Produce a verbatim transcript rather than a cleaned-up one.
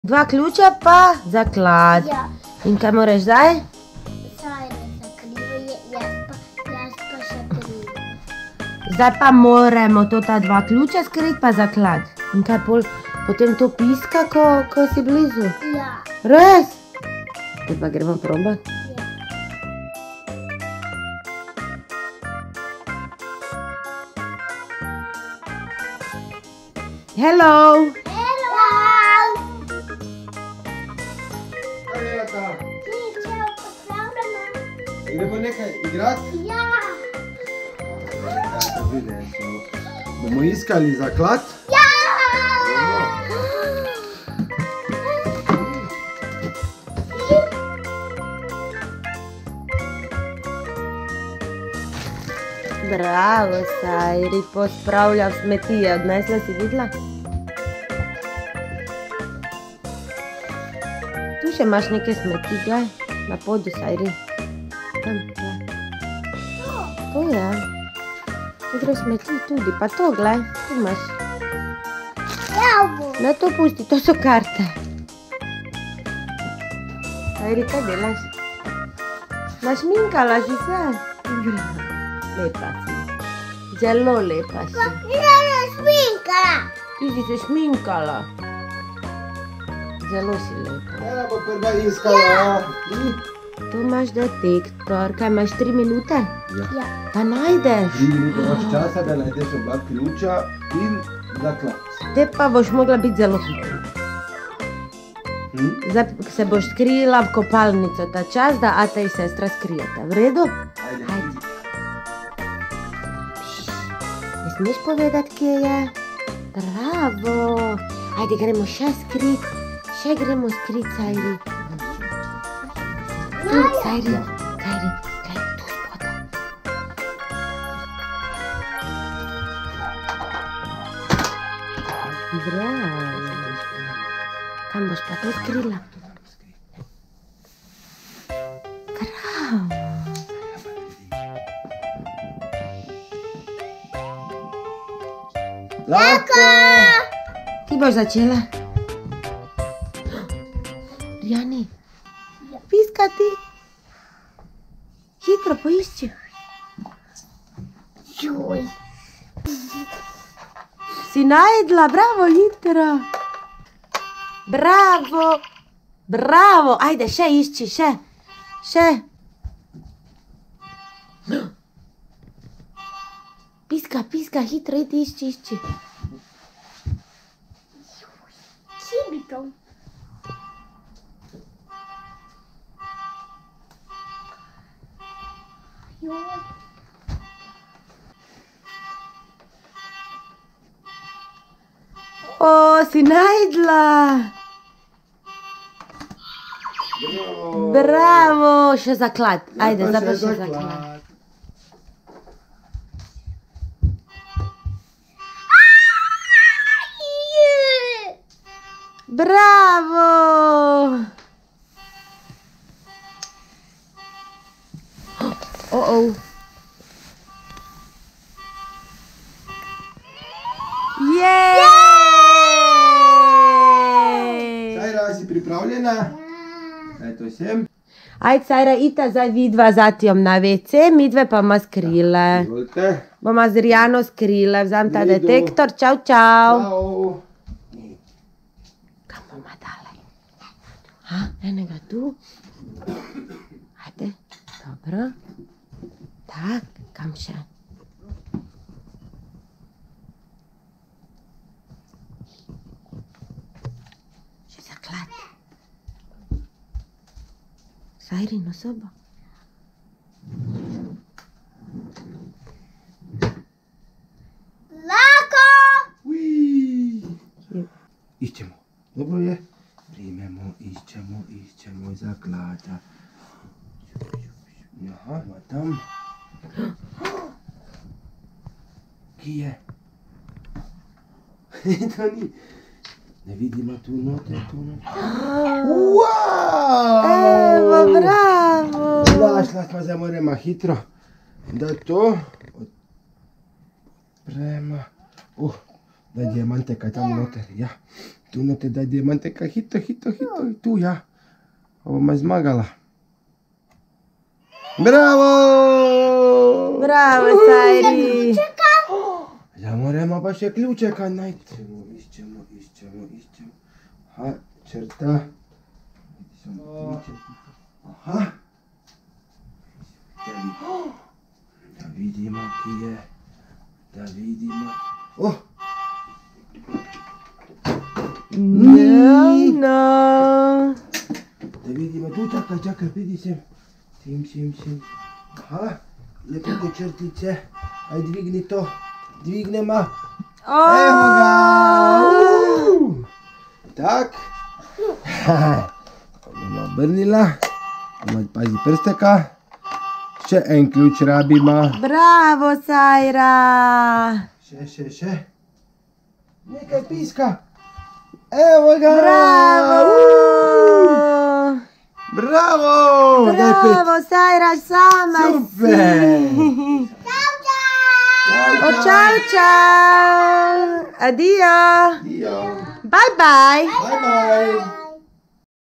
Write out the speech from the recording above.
Dva ključa pa zaklad. Ja. In kaj moraš zdaj? Sajra zakriva, jaz pa, jaz pa še kriva. Zdaj pa moramo to ta dva ključa skriti pa zaklad. In kaj pol, potem to piska, ko, ko si blizu? Ja. Res? Te pa gremo probat. Ja. Hello! Hello! Kaj delata? Nič, evo, pozdravljena. Gremo nekaj igrati? Ja. Ja, vidiš, bomo iskali zaklad? Ja! Bravo, Sajri, pospravlja v smetije. Odnesla si videla? Tu še imaš neke smeti, gledaj. Na podu, Sajri. Tam, gledaj. To je. Tu gre smeti tudi, pa to, gledaj. Tu imaš. Evo. Ne to pusti, to so karte. Sajri, kaj delaš? Našminkala si se? Lepa si. Zelo lepa si. Ja, ja, šminkala. Ti si se šminkala. Zelo si lepa. Ja, bo prva iskala. Tu imaš detektor. Kaj imaš, tri minute? Ja. Ja. Da najdeš. Tri minute imaš časa, da najdeš oba ključa in zaklad. Te pa boš mogla biti zelo hitra. Hm? Zdaj se boš skrila v kopalnico ta čas, da ata in sestra skrijeta. V redu? Ajde. Ajde. Ne smeš povedati, kje je? Bravo! Ajde, gremo še skrit. Še gremo skrit, Sajri. Tu, Sajri, Sajri, gledaj, tu spodaj. Bravo. Kam boš pa to skrila? Bravo. Lahko! Ti boš začela? Rijani, piskati. Hitro poišči. Joj. Si najdla, bravo, hitro. Bravo, bravo. Ajde, še išči, še, še. Piska, piska, hitro, idi, išči, išči. Kje bi to? Joj. O, si najdla. Bravo, še zaklad. Ajde, zdaj pa še zaklad. Bravo! Oh, oh. Jej! Sajra, si pripravljena? Eto sem. Ajde, Sajra, ita zdaj vidva z Atijom na ve ce, midve pa ma skrile. Izvolite. Boma z Rijano skrile, vzam ta V redu. detektor, čau, čau. Ciao. Kam boma dala? Ha, enega tu. Ajde, dobro. Tak, kam še? Še zaklad. Sajrino sobo. Lahko. Ui. Iščemo. Dobro je. Primemo, iščemo, iščemo zaklada. Aha, ima tam. Kje je? To ni. Ne vidimo tu noter, tu noter. Wow! Evo, bravo! Našla smo, zdaj moramo hitro. Da to odpremo. Uh, da diamante kaj tam noter, ja. Tu note daj diamantenka, hitro, hitro, hitro. Tu ja. Ovo me zmagala. Bravo! Bravo, Sajri. Ja moramo baš je ključeka najti. Išćemo, išćemo, išćemo. Aha, črta. Aha. Da vidimo ki je. Da vidimo. Oh! No, no. Da vidimo tu, čakaj, čakaj, vidi se. Sim, sim, sim. Aha, lijepo te črtice. Aj dvigni to. Dvignemo. Evo ga! Uuu. Tak. Bomo obrnila. Pazi prsteka. Še en ključ rabimo. Bravo, Sajra. Še, še, še. Nekaj piska. Evo ga! Bravo. Bravo! Bravo, Sajra, sama Super! si. Oh, ciao, ciao. Addio. Dio. Bye, bye. Bye bye.